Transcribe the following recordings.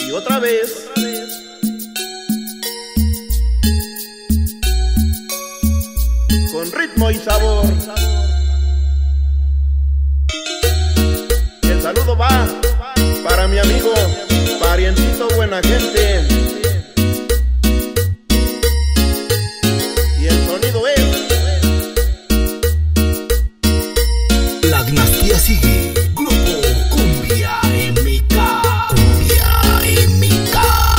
Y otra vez, con ritmo y sabor. Y el saludo va para mi amigo, parientito, buena gente. Y el sonido es La Dinastía sigue. Grupo Cumbia MK. Cumbia MK.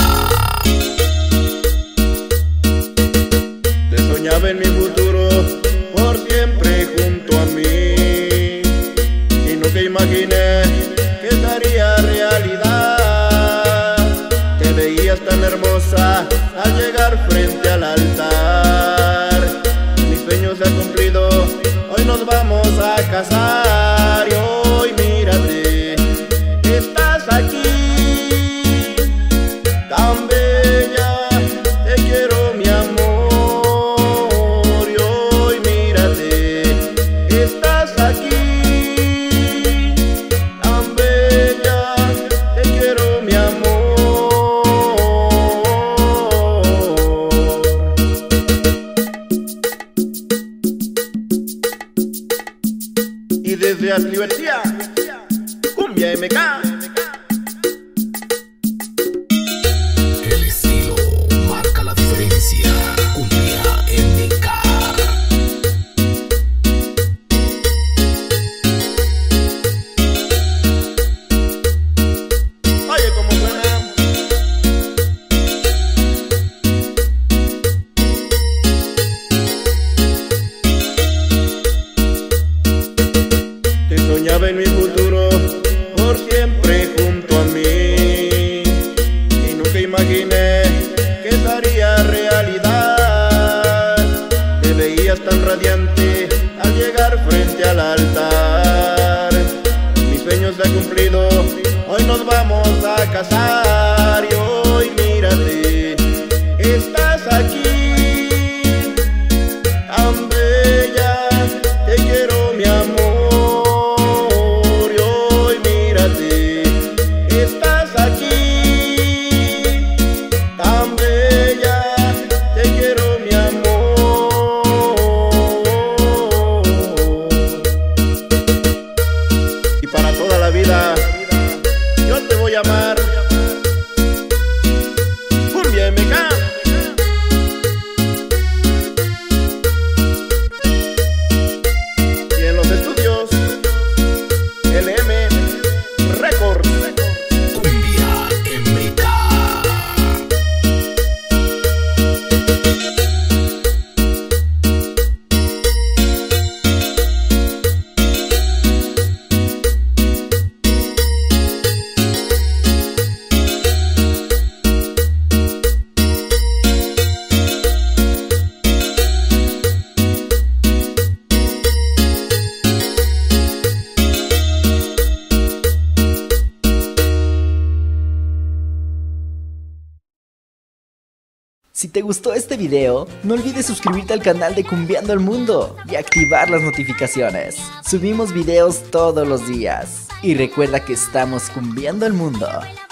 te soñaba en mi futuro por siempre junto a mí, y nunca imaginé que estaría realidad. Te veías tan hermosa al llegar frente al altar. Mi sueño se ha cumplido, hoy nos vamos a casar. Y hoy mírate, estás aquí, tan bella, te quiero mi amor. Y hoy mírate, estás aquí, tan bella, te quiero mi amor. Y desde Aslibertía, Cumbia MK. El estilo marca la diferencia. Cumbia MK. Oye cómo suena. Te soñaba en mi futuro por siempre junto a mí, y nunca imaginé que estaría realidad. Te veías tan radiante al llegar frente al altar. Mi sueño se ha cumplido, hoy nos vamos a casar. Y hoy mírate, estás aquí, tan bella, te quiero mi amor. Y hoy mírate, estás aquí, tan bella, te quiero mi amor. Y para toda la vida yo te voy a amar. Cumbia MK. Y en los estudios LM Records. Cumbia MK. Si te gustó este video, no olvides suscribirte al canal de Cumbiando el Mundo y activar las notificaciones. Subimos videos todos los días. Y recuerda que estamos cumbiando el mundo.